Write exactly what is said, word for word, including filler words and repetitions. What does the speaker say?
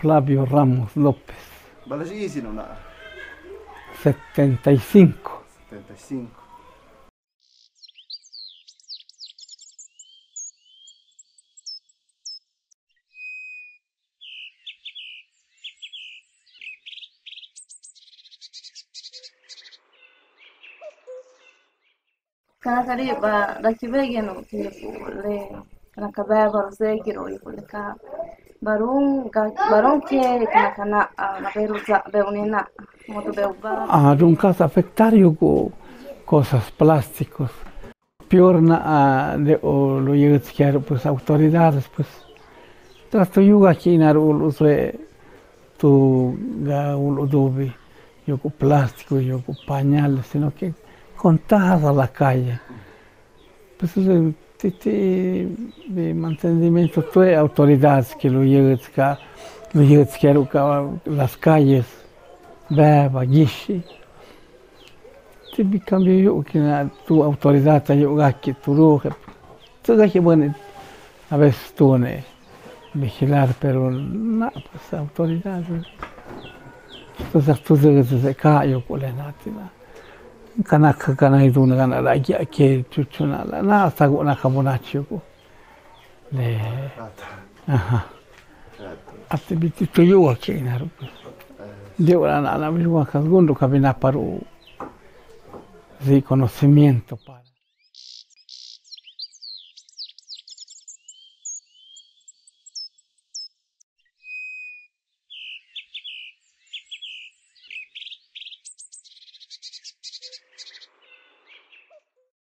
Flavio Ramos López. Balagisi non ha? setenta y cinco. setenta y cinco. Kana kari ba daki bege no tipo le kana kabaya baru segiro ipo le ka barun ga barun ke kana kana na beru za beunena moto beuba. Ah, un caso afectario con cosas plásticos. Piorna a de o lo llegas que pues autoridades pues trasto yuga aquí na ul usue tu ga ul dobi yo con plástico yo con pañales sino que contadas a la calle. Pues de, de, de mantenimiento de autoridades que lo llegan a lo llegan a las calles, beba, gishi. Te vi cambio yo que tu autoridad te llega aquí tu roja. Todo que bueno a veces tú ne vigilar pero no pues autoridades. Entonces tú debes de caer por la natina. Kanaka kana itu na la ya ke chuchuna la na sago na kamonachi ko le aha ate biti to yo ke na ru de ora na na mi wa ka gondo ka bina paru de conocimiento para